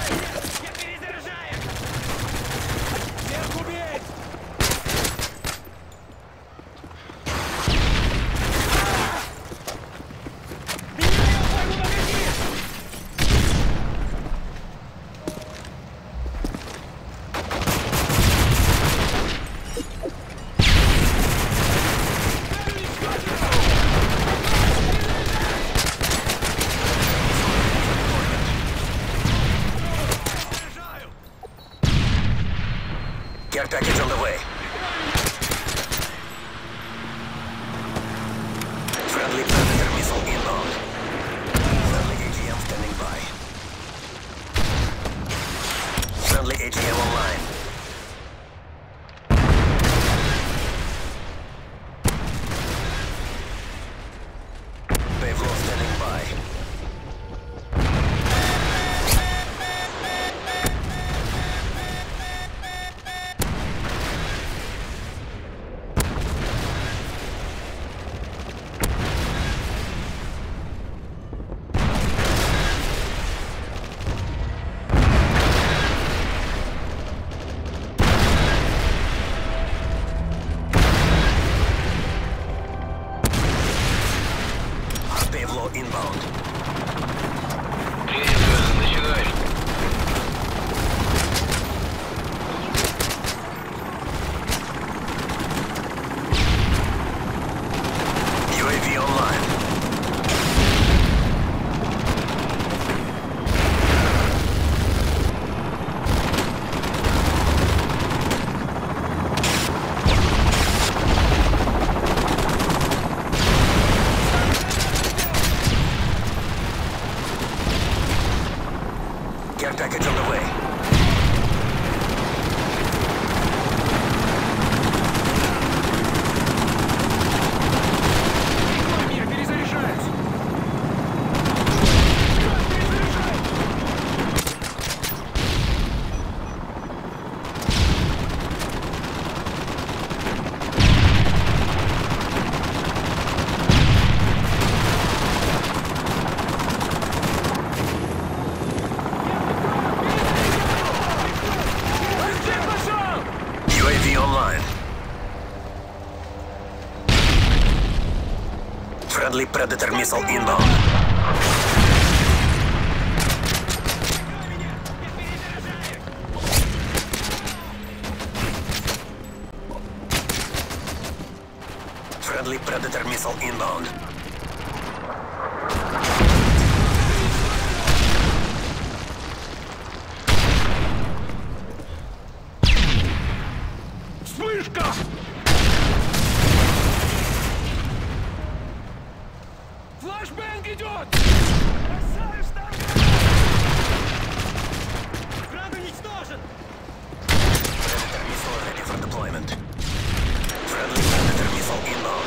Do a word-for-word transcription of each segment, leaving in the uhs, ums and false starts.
Care package on the way. Friendly Predator missile inbound. Friendly A G M standing by. Friendly A G M online. Pavlo standing by. Pavlo inbound. Приветствую, начинай. ю эй ви online. Care package on the way. Мир, перезаряжаюсь! ю эй ви online. Friendly Predator missile inbound. Friendly Predator missile inbound. Вспышка! Флэшбэнг идет! Бросаешь там! Град уничтожен! Predator missile ready for deployment. Friendly Predator missile inbound.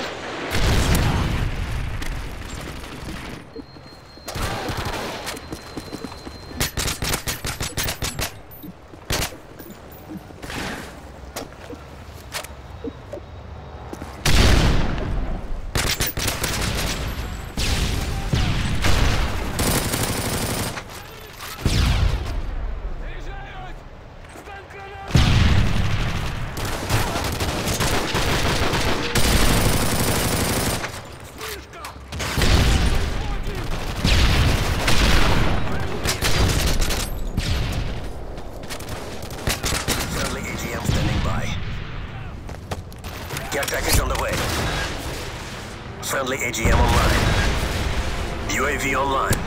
Заряжаюсь! Стан гранат! Вспышка! Friendly A G M standing by. Care package on the way. Friendly A G M online. ю эй ви online.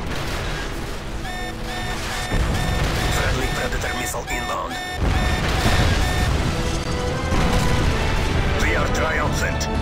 Friendly Predator missile inbound. We are triumphant.